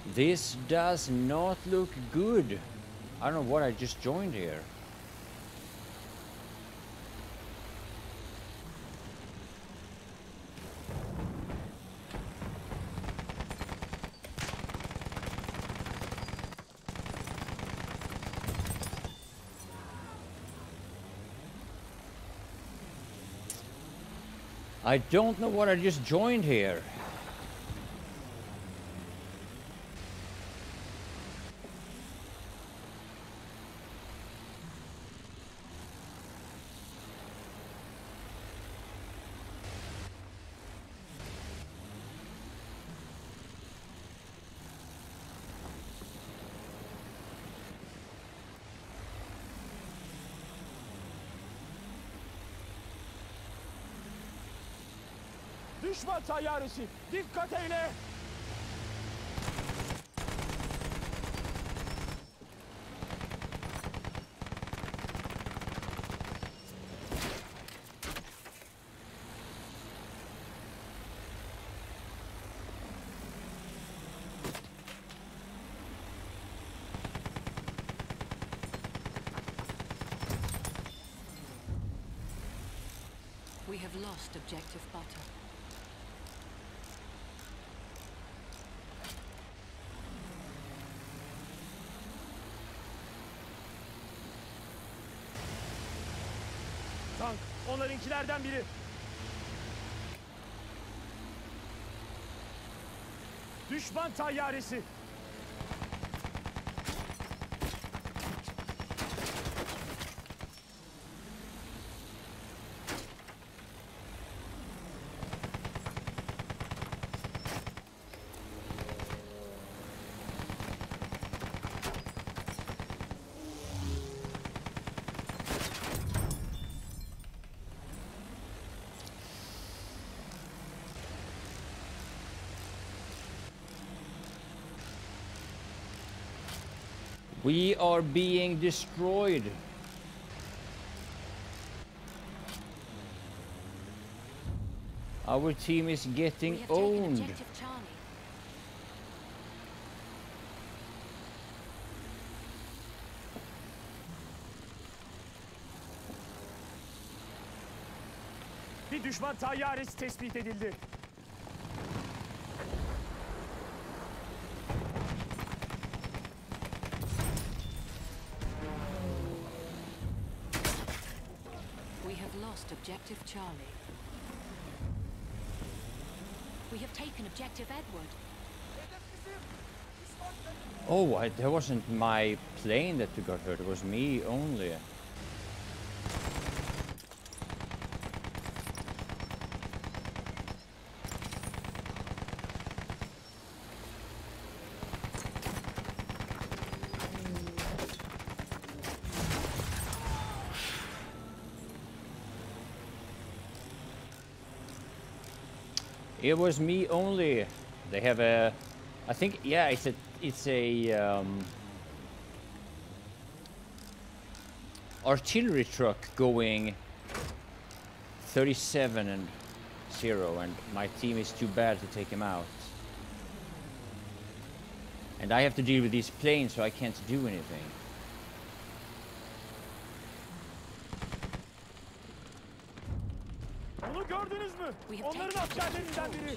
This does not look good. I don't know what I just joined here. I don't know what I just joined here. Düşman tayyaresi, dikkat eyle! We have lost objective butter. Tank, onlarınkilerden biri. Düşman tayyaresi. We are being destroyed. Our team is getting We have taken owned. objective Charlie. Bir düşman tayyaresi tespit edildi. We have lost objective Charlie. We have taken objective Edward. Oh, that wasn't my plane that got hurt. It was me only. It was me only. They have a, I think, yeah, it's a artillery truck going 37 and 0, and my team is too bad to take him out. And I have to deal with these planes, so I can't do anything. Onu gördünüz mü? Onların askerlerinden biri.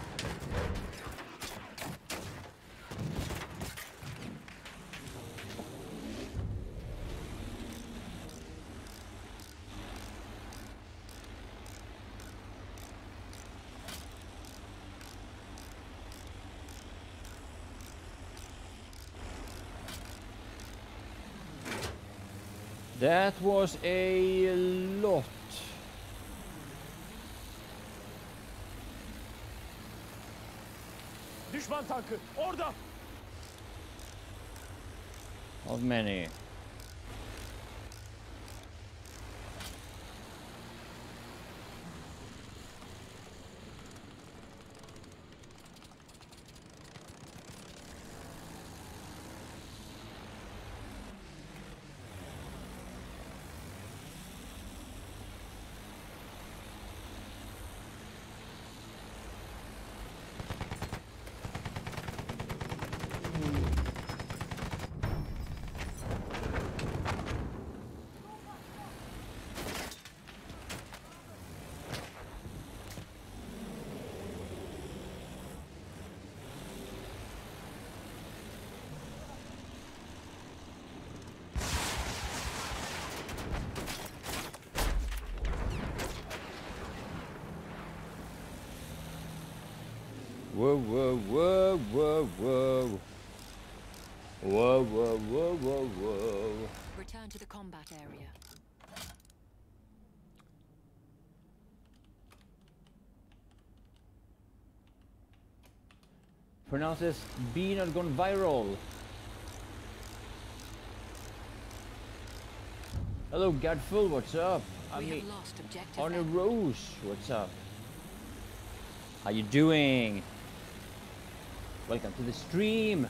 That was a lot. Düşman tankı orada. How many? Whoa, whoa, whoa, whoa, whoa. Whoa, whoa, whoa, whoa, whoa. Return to the combat area. Pronounce this B not gone viral. Hello, Godful, what's up? We have lost objective. Arne F. Rose, what's up? How you doing? Welcome to the stream.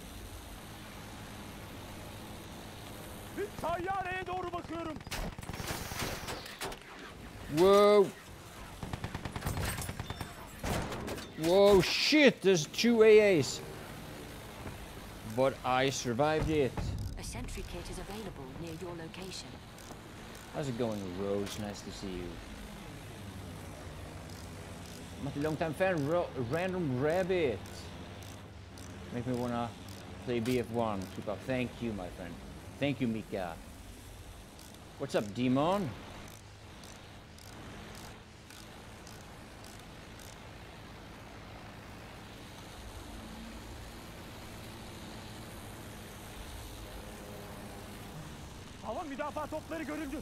Bir tayyareye doğru bakıyorum. Whoa. Whoa, shit, there's 2 AAs. But I survived it. A sentry kit is available near your location. How's it going, Rose? Nice to see you. I'm a long-time fan, Random Rabbit. Make me wanna play BF1. Keep up. Thank you, my friend. Thank you, Mika. What's up, Demon? Hava müdafaa topları görüldü.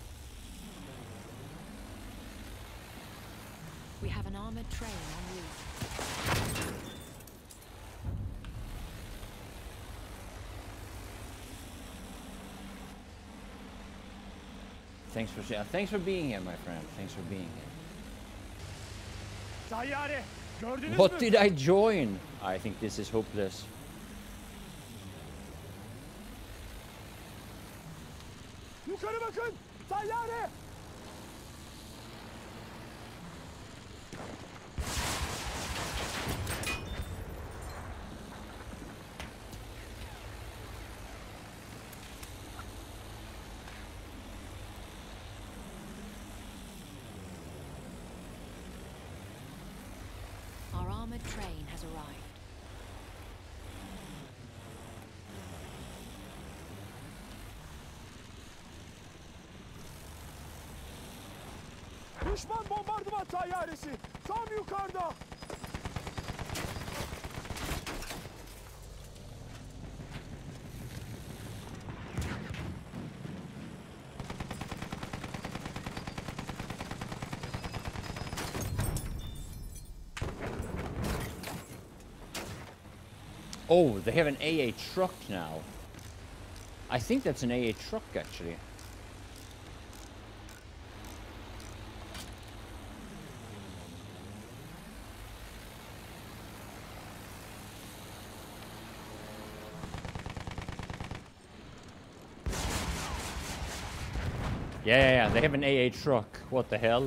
We have an armored train en route. Thanks for being here, my friend. Thanks for being here. Tayyare gördünüz What mü? did I join? I think this is hopeless. Yukarı bakın. Tayyare. Our armored train has arrived. Düşman bombardıman tayyaresi. Tam yukarıda. Oh, they have an AA truck now. I think that's an AA truck, actually. Yeah, they have an AA truck. What the hell?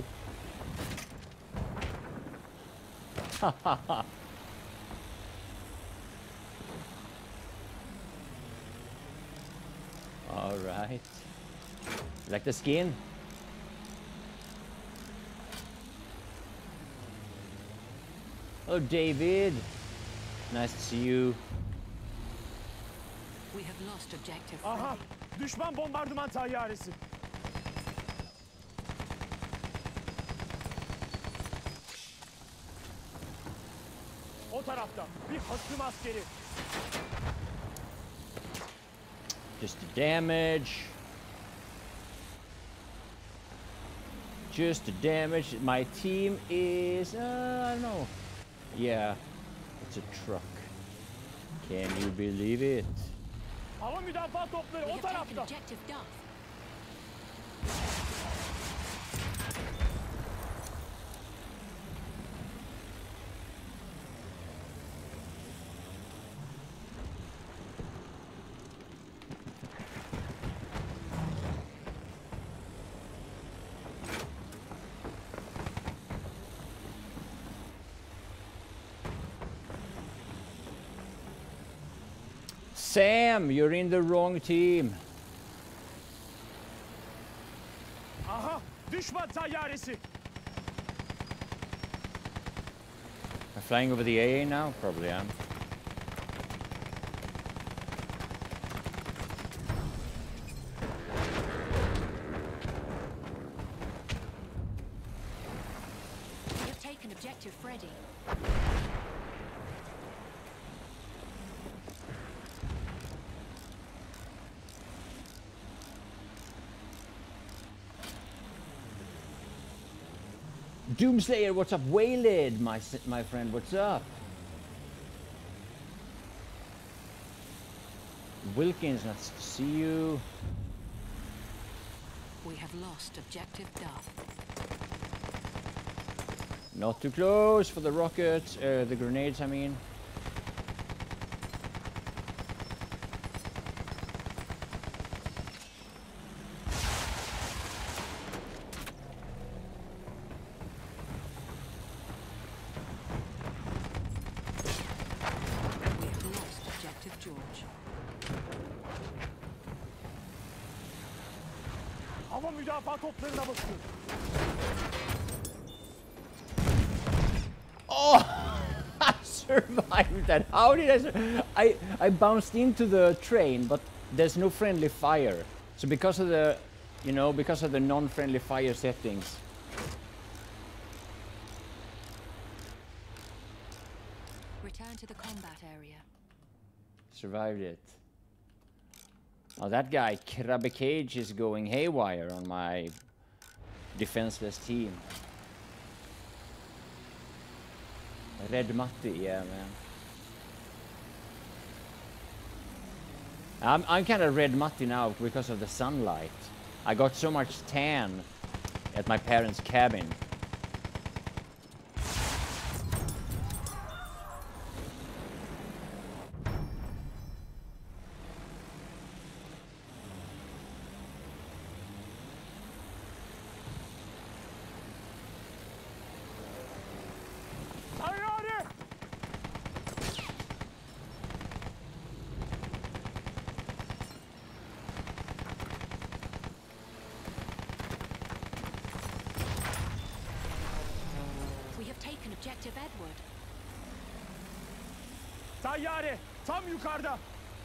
All right. Like the skin? Hello, David. Nice to see you. We have lost objective. Aha. Freddy. Düşman bombardıman tayyaresi. O tarafta bir hasım askeri. Just the damage. Just the damage. My team is, I don't know. Yeah, it's a truck. Can you believe it? Hava müdafaa topları We o have taken tarafta. objective Duff. Sam, you're in the wrong team. Aha. Düşman tayyaresi. I'm flying over the AA now? Probably am. We have taken objective Freddy. Doomslayer, what's up? Waylid, my friend, what's up? Wilkins, nice to see you. We have lost objective Duff. Not too close for the rockets, the grenades, I mean. We have lost objective George. Hava müdafaa toplarına bakın. Oh, I survived that. How did I bounced into the train, but there's no friendly fire. So because of the, you know, because of the non-friendly fire settings. Return to the combat area. Survived it. Oh, that guy, Krabbe Cage, is going haywire on my defenseless team. Red Matti, yeah, man. I'm kind of red Matti now because of the sunlight. I got so much tan at my parents' cabin. Tayyare! We have taken objective Edward. Tayyare! Tam yukarıda.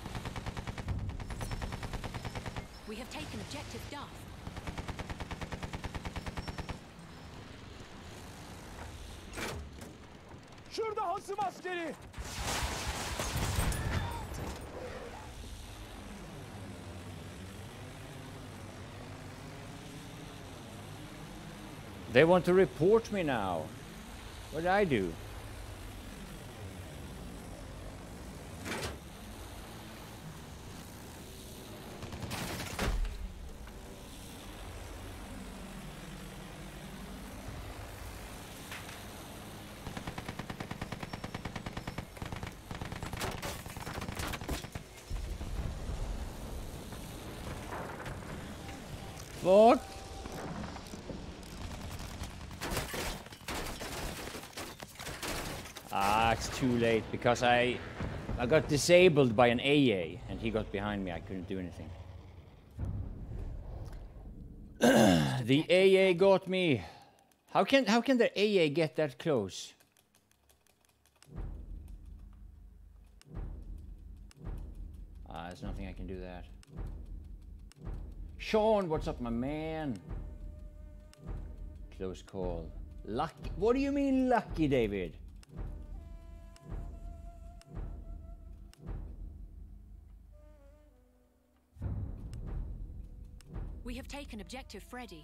We have taken objective Duff. Şurada hasım askeri. They want to report me now. What did I do? Fuck. Ah, it's too late because I got disabled by an AA and he got behind me. I couldn't do anything. The AA got me. How can the AA get that close? Ah, there's nothing I can do that. Sean, what's up, my man? Close call. Lucky. What do you mean lucky, David? We have taken objective Freddy.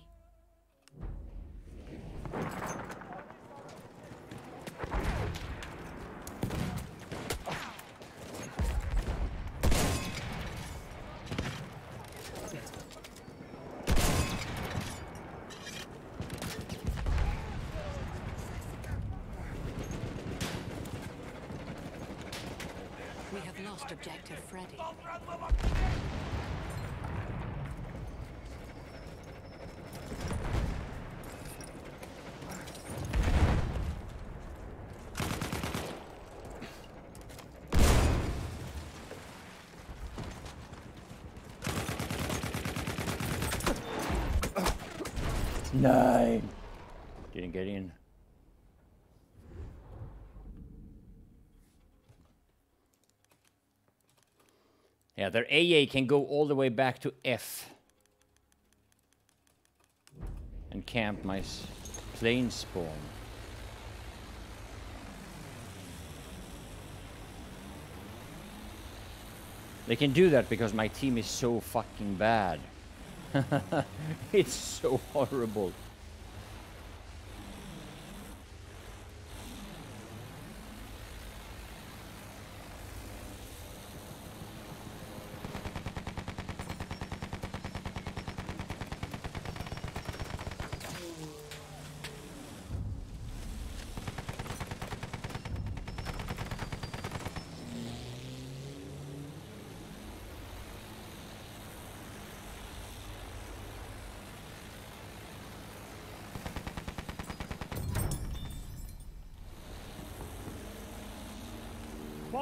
We have lost objective Freddy. Nine. Didn't get in. Yeah, their AA can go all the way back to F and camp my plane spawn. They can do that because my team is so fucking bad. It's so horrible.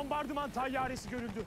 Bombardıman tayyaresi görüldü.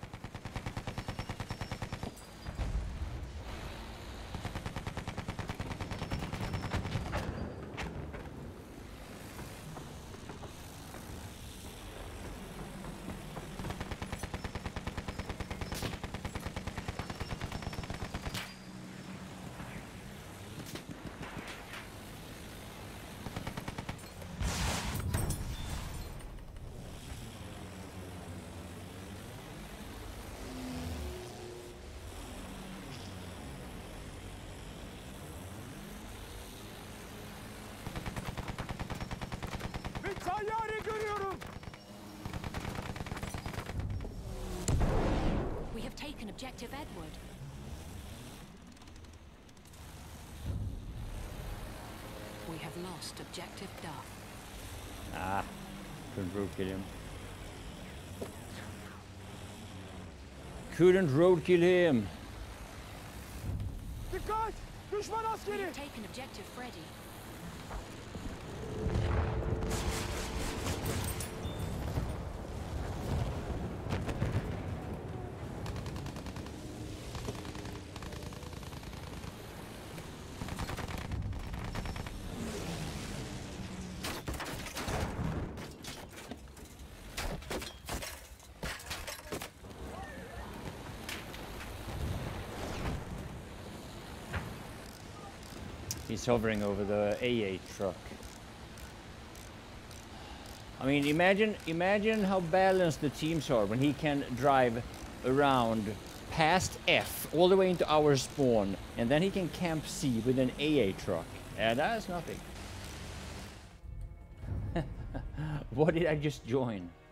Bir tayyare görüyorum. We have taken objective Edward. We have lost objective Duff. Ah, couldn't roadkill him. Couldn't roadkill him. Dikkat! Düşman We askeri. have taken objective Freddy. He's hovering over the AA truck. I mean, imagine how balanced the teams are when he can drive around past F all the way into our spawn, and then he can camp C with an AA truck. And that's nothing. What did I just join?